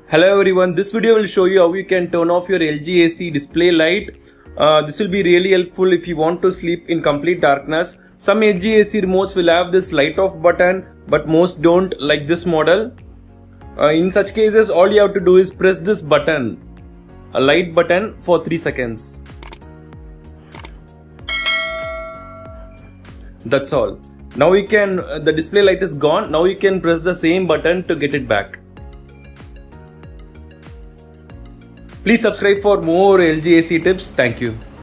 Hello everyone, this video will show you how you can turn off your LG AC display light. This will be really helpful if you want to sleep in complete darkness. Some LG AC remotes will have this light off button, but most don't, like this model. In such cases, all you have to do is press this button, a light button, for 3 seconds. That's all. Now you can, the display light is gone. Now you can press the same button to get it back. Please subscribe for more LG AC tips. Thank you.